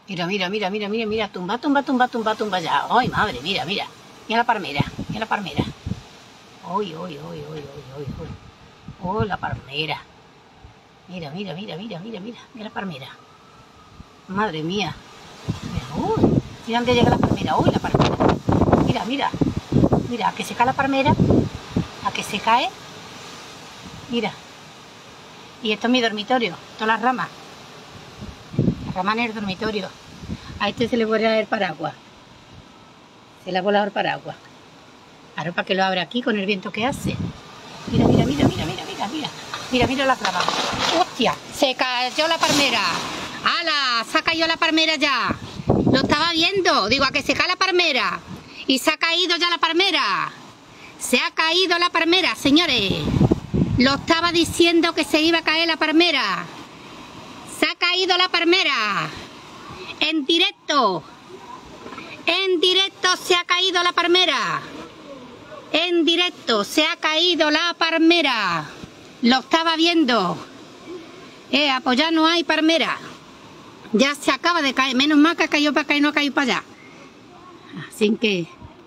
Mira, mira, mira, mira, mira, mira, tumba, tumba, tumba, tumba, tumba ya. Ay, madre, mira, mira. Mira la palmera, mira la palmera. Uy, uy, uy, uy, uy, uy, uy. Oh, la palmera. Mira, mira, mira, mira, mira, mira, mira la palmera. Madre mía. Uy, mira dónde llega la palmera. Uy, la palmera. Mira, mira. Mira, a que se cae la palmera. A que se cae. Mira. Y esto es mi dormitorio. Todas las ramas. Las ramas en el dormitorio. A este se le vuela el paraguas. Se le ha volado el paraguas. Ahora para que lo abra aquí con el viento que hace. Mira, mira, mira, mira, mira, mira, mira. Mira, mira las ramas. ¡Hostia! Se cayó la palmera. ¡Hala! Se ha caído la palmera ya. Lo estaba viendo. Digo, a que se cae la palmera. Y se ha caído ya la palmera. Se ha caído la palmera, señores. Lo estaba diciendo que se iba a caer la palmera. Se ha caído la palmera. En directo. En directo se ha caído la palmera. En directo se ha caído la palmera. Lo estaba viendo. Pues ya no hay palmera. Ya se acaba de caer. Menos mal que ha caído para acá y no ha caído para allá. Así que...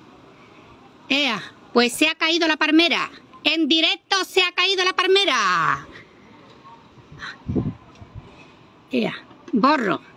pues se ha caído la palmera. En directo se ha caído la palmera. Borro.